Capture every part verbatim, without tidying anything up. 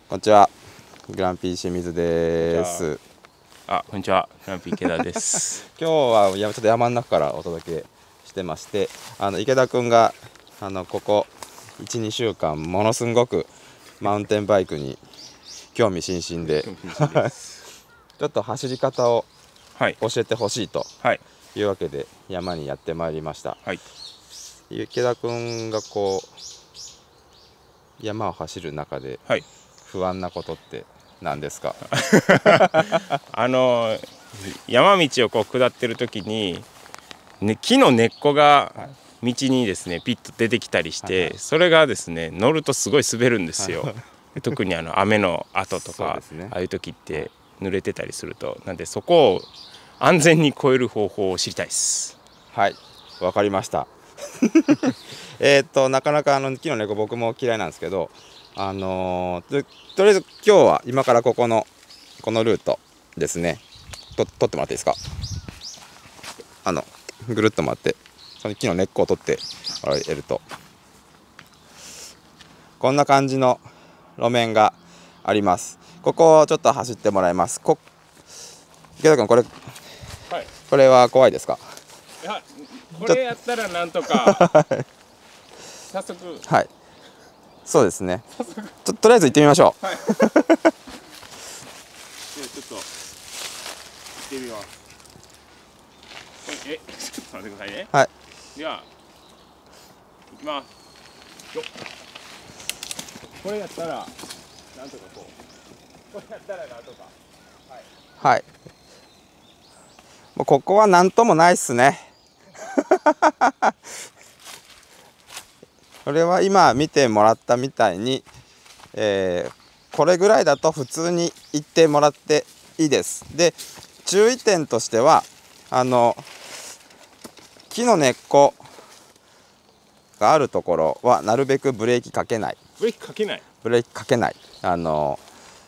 こんにちは、グランピー清水です。 あ、こんにちは、グランピー池田です。 今日はちょっと山の中からお届けしてまして、あの池田くんがあのここいち、にしゅうかんものすごくマウンテンバイクに興味津々で、ちょっと走り方を教えてほしいというわけで山にやってまいりました。はい、池田くんがこう山を走る中で、はい、不安なことって何ですか？ あの山道をこう下ってる時に、ね、木の根っこが道にですねピッと出てきたりして、はいはい、それがですね乗るとすごい滑るんですよ。特にあの雨の後とか、ね、ああいう時って濡れてたりすると、なんでそこを安全に越える方法を知りたいです。 はい、わかりました。えっとなかなかあの木の根っこ僕も嫌いなんですけど、あのー、とりあえず今日は今からここのこのルートですね、と取ってもらっていいですか？あのぐるっと回ってその木の根っこを取ってもらえると、こんな感じの路面があります。ここをちょっと走ってもらいます。こ池田君、これ、はい、これは怖いですか？ いや、これやったらなんとか早速、 はい、そうですね。と, とりあえず行ってみましょう。はい、ちょっと行ってみます。え、ちょっと待ってくださいね。 はい。 では行きます。よっ。これやったらなんとかこう。これやったらなんとか。はい。 はい。もうここはなんともないっすね。これは今見てもらったみたいに、えー、これぐらいだと普通に行ってもらっていいです。で、注意点としてはあの木の根っこがあるところはなるべくブレーキかけない。 ブレーキかけない。 ブレーキかけない。あの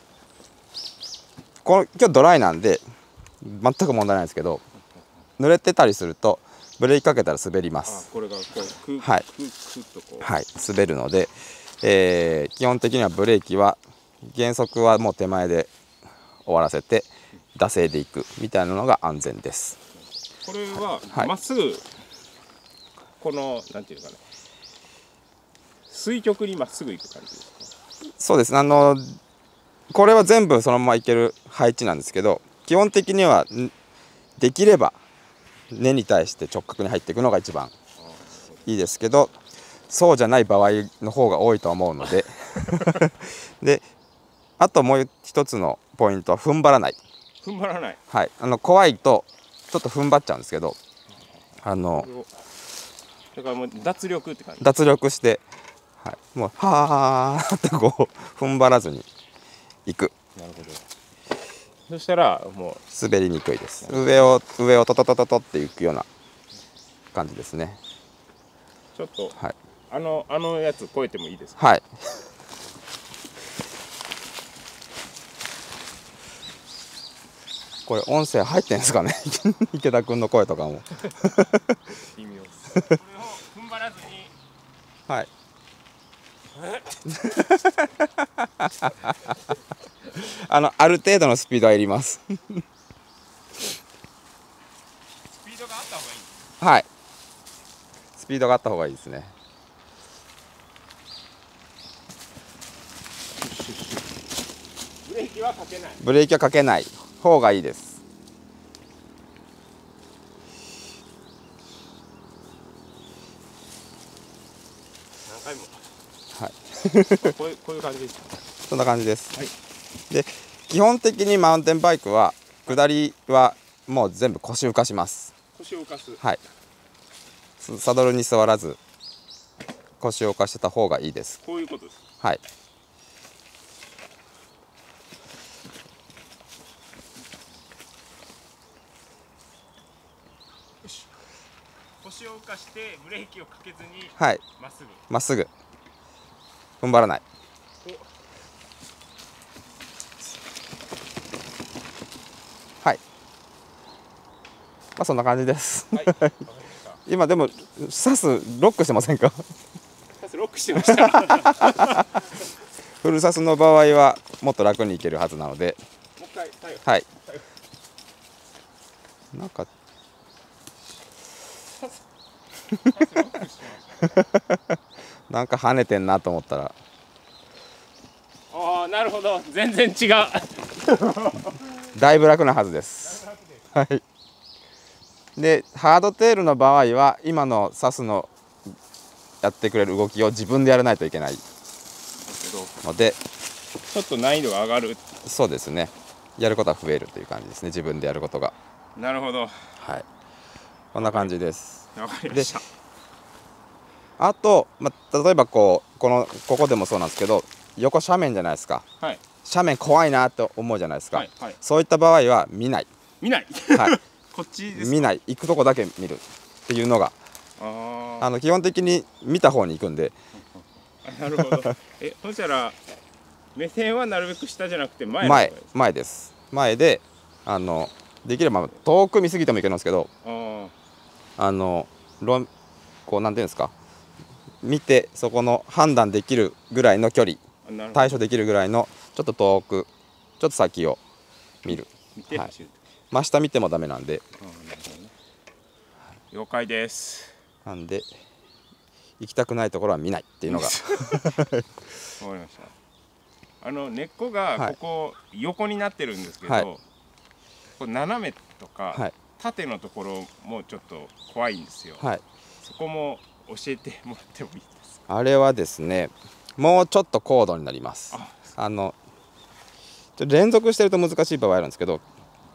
この今日ドライなんで全く問題ないんですけど、濡れてたりするとブレーキかけたら滑ります。 あ、これがこう、 はい、 クッとこう、 はい、滑るので、えー、基本的にはブレーキは減速はもう手前で終わらせて惰性でいくみたいなのが安全です。 これはまっすぐ、はい、このなんていうかね、垂直にまっすぐ行く感じですか？ そうです。あのこれは全部そのまま行ける配置なんですけど、基本的にはできれば根に対して直角に入っていくのが一番いいですけど、そうじゃない場合の方が多いと思うのでで、あともう一つのポイントは踏ん張らない。 踏ん張らない。 はい、あの怖いとちょっと踏ん張っちゃうんですけど、あのだからもう脱力って感じ。 脱力して、はい、もうはーってこう踏ん張らずに行く。 なるほど。そしたらもう滑りにくいです。上を上をトトトトトっていくような感じですね。 ちょっと、はい、あのあのやつ越えてもいいですか？ はい。これ音声入ってんですかね？池田君の声とかも。 微妙。これを踏ん張らずに。 はい。あのある程度のスピードはいります。スピードがあった方がいい。 はい。スピードがあった方がいいですね。 ブレーキはかけない。 ブレーキはかけない方がいいです。 何回も。 はい。 こういうこういう感じです。 そんな感じです。はい。で、基本的にマウンテンバイクは下りはもう全部腰浮かします。 腰を浮かす。 はい。サドルに座らず腰を浮かしてた方がいいです。 こういうことです。 はい。 よし。腰を浮かしてブレーキをかけずに、 はい、 まっすぐまっすぐ踏ん張らない。はい、まあそんな感じです。はい、今でもサスロックしてませんか？ サスロックしてました。 フルサスの場合はもっと楽に行けるはずなので。 もう一回最後。 はい。なんかなんか跳ねてんなと思ったら、 ああ、なるほど、全然違う。 だいぶ楽なはずです。はい。でハードテールの場合は今のサスのやってくれる動きを自分でやらないといけないので、 ちょっと難易度が上がる。 そうですね、やることは増えるという感じですね、自分でやることが。 なるほど。 はい、こんな感じです。 わかりました。 あと、まあ、例えばこうこのここでもそうなんですけど、横斜面じゃないですか。 はい。 斜面怖いなと思うじゃないですか。 はいはい、 そういった場合は見ない。 見ない。 はい。 こっちですか。 見ない、行くとこだけ見るっていうのが、 ああの基本的に見た方に行くんで。 なるほど。え、そしたら目線はなるべく下じゃなくて前の方がいいですか。 前前です。前で、あのできれば遠く見すぎてもいけるんですけど、 ああのロこうなんていうんですか、見てそこの判断できるぐらいの距離、対処できるぐらいのちょっと遠く、ちょっと先を見る。 見てはい、 走る。 真下見てもダメなんで。 あ、なるほどね。了解です。 なんで行きたくないところは見ないっていうのが。 わかりました。あの根っこがここ横になってるんですけど、はい、これ斜めとか、はい、縦のところもちょっと怖いんですよ。はい、そこも教えてもらってもいいですか。 あれはですね、もうちょっと高度になります。ああのちょ連続してると難しい場合あるんですけど、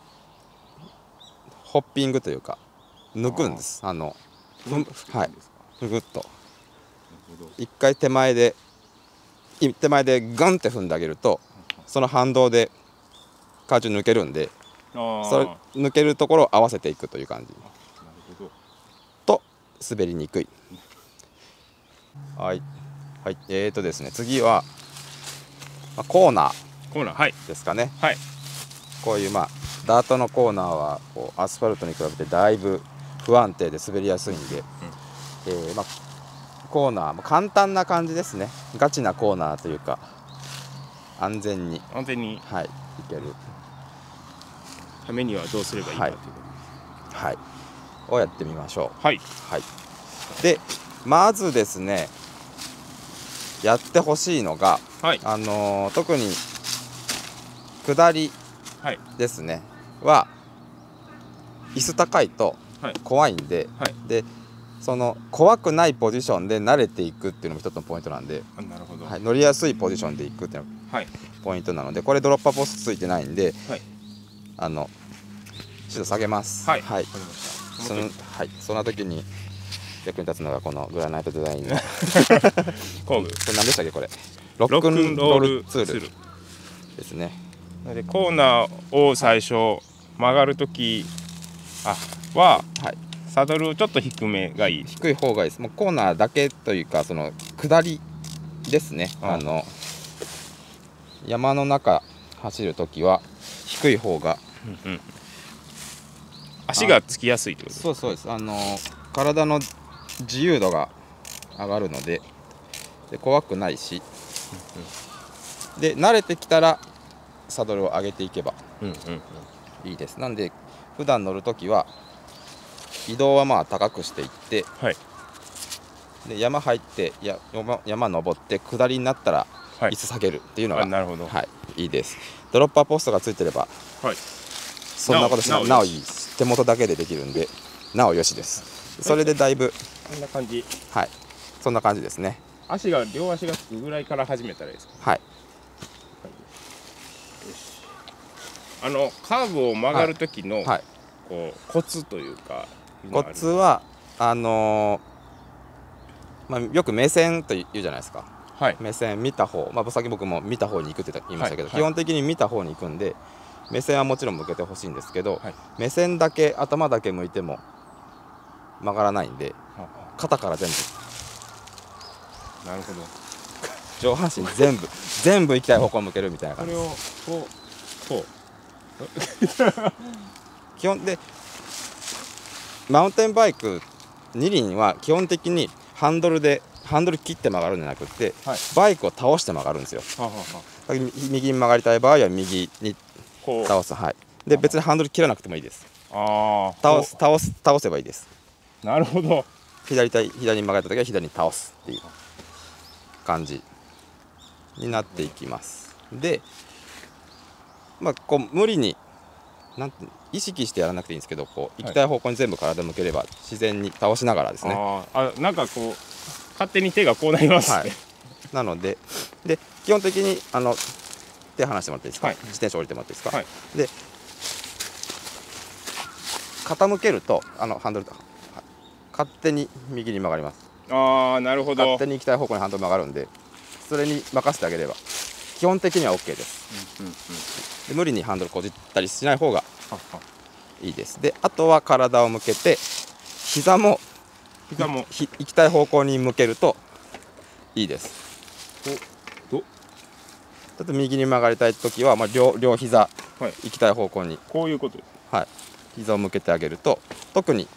ホッピングというか抜くんです。あのはい、ふぐっと一回手前で手前でガンって踏んであげると、その反動で荷重抜けるんで、それ抜けるところを合わせていくという感じと滑りにくい。はい、はい、えーとですね、次は、まあ、コーナーコーナー、はい、 ですかね。 はい、 こういうまあダートのコーナーはこうアスファルトに比べてだいぶ不安定で滑りやすいんで、うん、えー、まあコーナー簡単な感じですね。ガチなコーナーというか安全に安全に、 はい、いけるためにはどうすればいいかということ、 はい、はい、をやってみましょう。 はい、 はい、でまずですね、やってほしいのが、はい、あのー、特に下りですね、はい、は椅子高いと怖いんで、はい、でその怖くないポジションで慣れていくっていうのも一つのポイントなんで、 なるほど、 はい、乗りやすいポジションでいくっていうのがポイントなので、これドロッパーポストついてないんで、はい、あの一度下げます。はい、はい、そのはい、そんな時に役に立つのがこのグラナイトデザインの工具。これ何でしたっけ、これロックンロールツールですね。 でコーナーを最初曲がる時あは、はい、サドルをちょっと低めがいい。 低い方がいいです。もうコーナーだけというか、その下りですね。ああの山の中走るときは低い方が、うんうん、 足がつきやすいってことですか。 そうそうです。あの体の自由度が上がるので、で怖くないし、うんうん、で慣れてきたらサドルを上げていけばいいです。なんで普段乗るときは移動はまあ高くしていって、はい、で山入ってや 山, 山登って下りになったら椅子下げるっていうのが、 なるほど、 はい、いいです。ドロッパーポストがついてれば、はい、そんなことしなくてなおいい、手元だけでできるんでなおよしです。それでだいぶこんな感じ、 はい、そんな感じですね。 足が両足がつくぐらいから始めたらいいですか。 はい、 あのカーブを曲がる時の、はいはい、こうコツというか、 コツはあのーまあ、よく目線と言うじゃないですか。はい、目線見た方、まあ、さっき僕も見た方に行くって言いましたけど、はいはい、基本的に見た方に行くんで目線はもちろん向けてほしいんですけど、はい、目線だけ頭だけ向いても曲がらないんで、はあ、肩から全部、 なるほど、 上半身全部全部行きたい方向を向けるみたいな感じです。 これをこうこう基本でマウンテンバイク二輪は基本的にハンドルでハンドル切って曲がるんじゃなくて、はい、バイクを倒して曲がるんですよ。ははは右に曲がりたい場合は右にこう倒す。はい。で別にハンドル切らなくてもいいです。 ああ倒す倒す倒せばいいです。 なるほど。 左対左に曲がった時は左に倒すっていう感じになっていきます。で、まあこう無理になんて意識してやらなくていいんですけど、こう行きたい方向に全部体向ければ自然に倒しながらですね。 ああ、なんかこう勝手に手がこうなりますね。 はい、なのでで基本的にあの手離してもらっていいですか、はい、自転車降りてもらっていいですか、はい、で傾けるとあのハンドル勝手に右に曲がります。 ああ、なるほど。 勝手に行きたい方向にハンドル曲がるんで、それに任せてあげれば基本的には オーケー です。うんうんうん、で無理にハンドルこじったりしない方がいいです。であとは体を向けて膝も膝も行きたい方向に向けるといいです。 おどちょっと右に曲がりたいときは、まあ、両, 両膝、はい、行きたい方向にこういうことです。 はい、膝を向けてあげると、特に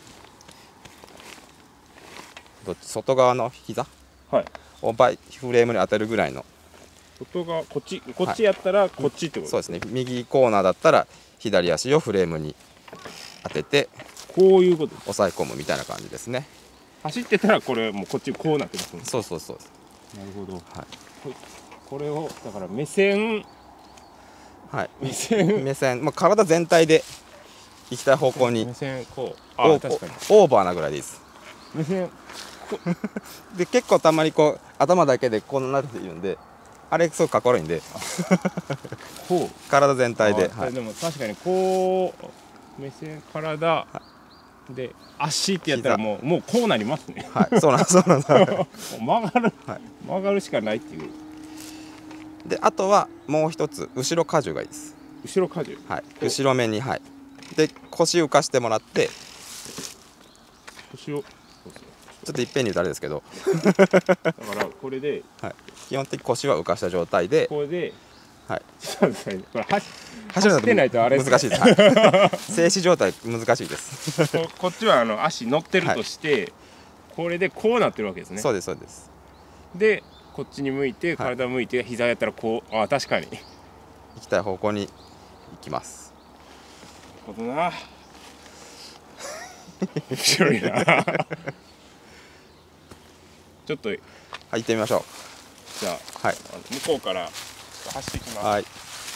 どっち外側の膝、はい、をバイフレームに当てるぐらいの外側こっちこっちやったらこっちってこと、 そうですね。右コーナーだったら左足をフレームに当ててこういうこと押さえ込むみたいな感じですね。 走ってたらこれもうこっちこうなってますね。 そうそうそう。 なるほど。はい。これをだから目線、 はい、 目線目線、まあ、体全体で行きたい方向に目線こうああ確かにオーバーなぐらいでいいです。 目線で結構たまにこう頭だけでこうなっているんで、あれすごくかっこ悪いんでこう体全体で、 はい、でも確かにこう目線体で足ってやったらもうもうこうなりますね。 はい、そうなんそうなん曲がる、はい、曲がるしかないっていう。 であとはもう一つ後ろ荷重がいいです。 後ろ荷重、 はい、後ろ目に、はい、で腰浮かしてもらって、 腰をちょっといっぺんに言うとあれですけどだからこれで、 はい、基本的に腰は浮かした状態でこれで、 はい、 これ走ってないとあれ難しいです、はい、静止状態難しいですこ, こっちはあの足乗ってるとして、はい、これでこうなってるわけですね。 そうですそうです。 でこっちに向いて体向いて、はい、膝やったらこう、ああ確かに行きたい方向に行きます。 なるほどな面白いなちょっとはい行ってみましょう。 じゃあ、はい、向こうから走っていきます。 はい。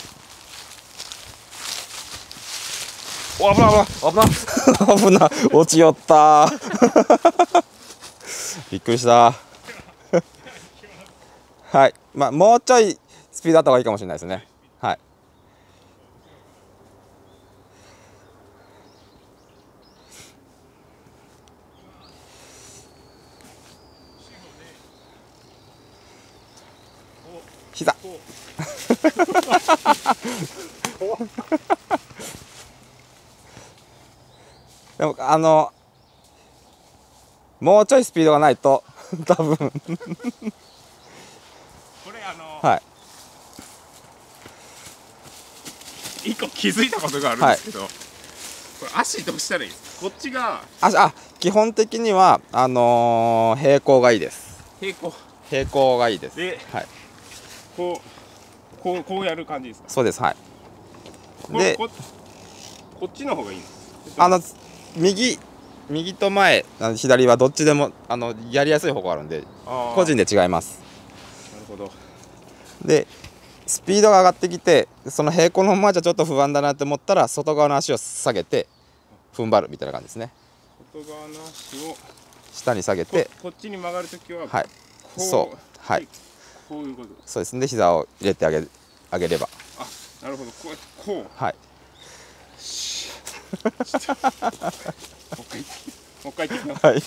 お、危ない危ない危ない危ない落ちよったびっくりしたはい、まあもうちょいスピードあった方がいいかもしれないですね。はい。膝でもあのもうちょいスピードがないと多分これあのはい一個気づいたことがあるんですけど、はい、これ足どうしたらいいですか？こっちが足、あ、基本的にはあのー、平行がいいです。 平行平行がいいです。 で、はい、こうこうこうやる感じですか？ そうです。はい。でこ, こっちの方がいいんです。 あの右右と前左はどっちでもあのやりやすい方向があるんで個人で違います。 なるほど。 でスピードが上がってきてその平行のままじゃちょっと不安だなって思ったら外側の足を下げて踏ん張るみたいな感じですね。 外側の足を下に下げてこ, こっちに曲がるときは、 はい、そうはい、 こういうこと。 そうですね。膝を入れてあげあげれば、 あ、なるほど。こうこうはいもう一回もう一回言ってきます。 はい。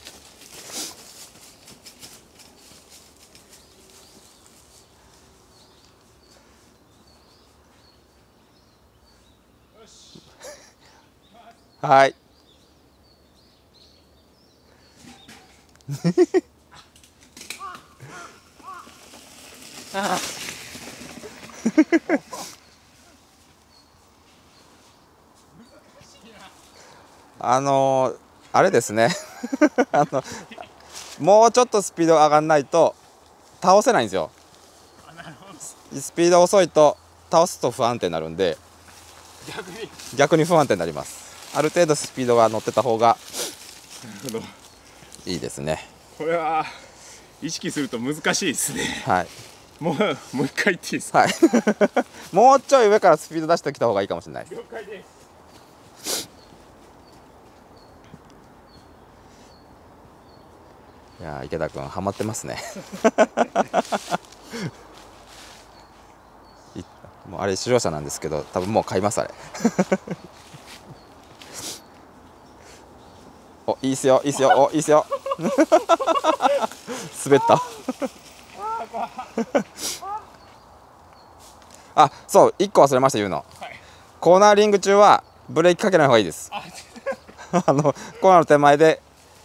はい。あのー、あれですねあのもうちょっとスピード上がらないと倒せないんですよ。 スピード遅いと倒すと不安定になるんで、 逆に逆に不安定になります。ある程度スピードが乗ってた方がなるほど。 いいですね。 これは意識すると難しいですね。 はいもうもう一回言っていいですか。 はいもうちょい上からスピード出してきた方がいいかもしれないです。 了解です。 いやー池田君ハマってますねいもうあれ使用者なんですけど、多分もう買いますあれおいいっすよいいっすよおいいっすよ滑ったあ、そういっこ忘れました言うの、 はい、 コーナーリング中はブレーキかけない方がいいですあのコーナーの手前で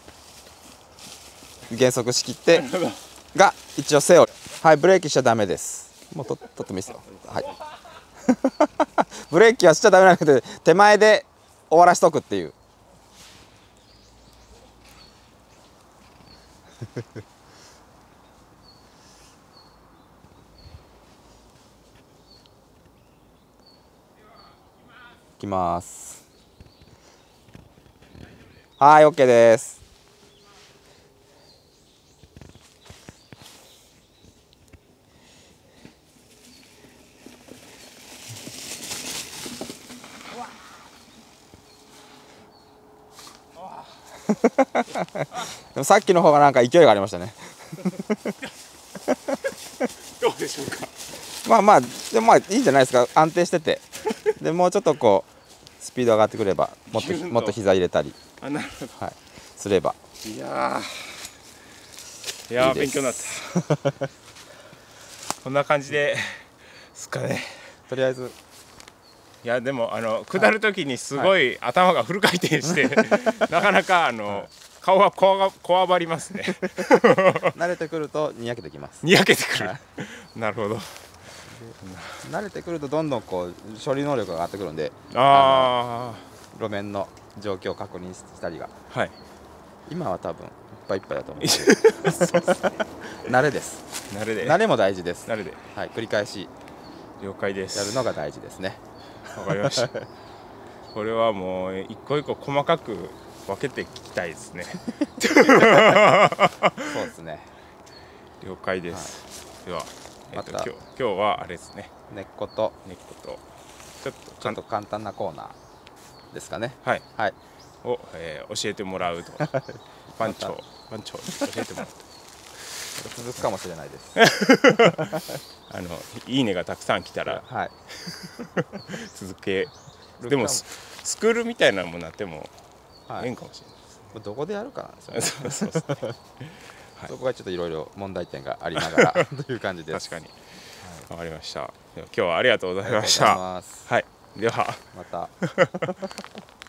減速しきってが一応セオリー。はい、ブレーキしちゃダメです。もうととってもいいですよ。はいブレーキはしちゃダメなくて手前で終わらしとくっていういきます。はい、 OK です。でもさっきの方がなんか勢いがありましたねどうでしょうか。 まあまあでもまあいいんじゃないですか。安定しててでもうちょっとこうスピード上がってくればもっともっと膝入れたり、 あ、なるほど、 はい、すればいやーいやーいいです。 勉強になったこんな感じですかね。 とりあえずいやでもあの下る時にすごい頭がフル回転して、なかなかあの顔がこわがこわばりますね慣れてくるとにやけてきます。 にやけてくる、 はいなるほど。 慣れてくるとどんどんこう処理能力が上がってくるんで、 あ路面の状況を確認したりが、 あはい今は多分いっぱいいっぱいだと思うそうですね慣れです。 慣れで慣れも大事です。 慣れではい、繰り返し了解です。 やるのが大事ですね。 わかりましたこれはもう一個一個細かく分けて聞きたいですねそうですね。 了解です、はい、では、えーとまた今日今日はあれですね、 根っこと根っことちょっとちょっと簡単なコーナーですかね。 はい、 はい、 を、えー教えてもらうと番長番長に教えてもらうと続くかもしれないですあのいいねがたくさん来たらはい続けでもススクールみたいなものになってもはいええんかもしれないですね、 どこでやるかなんですよね。 そうそうですね、はい、 そこがちょっといろいろ問題点がありながらという感じです。 確かにわかりました。では今日はありがとうございましありがとうございた。 ます。 はい、ではまた